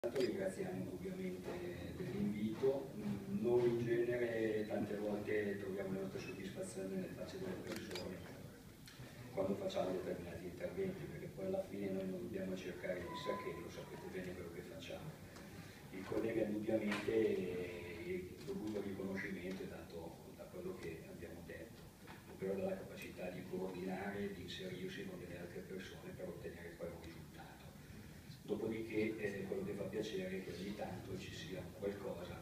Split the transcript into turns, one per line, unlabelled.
Ringraziamo indubbiamente dell'invito. Noi in genere tante volte troviamo la nostra soddisfazione nelle facce delle persone quando facciamo determinati interventi, perché poi alla fine noi non dobbiamo cercare chissà che, lo sapete bene quello che facciamo. Il collega indubbiamente il dovuto riconoscimento è dato da quello che abbiamo detto, però dalla capacità di coordinare, di inserirsi con delle altre persone per ottenere poi un risultato. Dopodiché quello che fa piacere è che ogni tanto ci sia qualcosa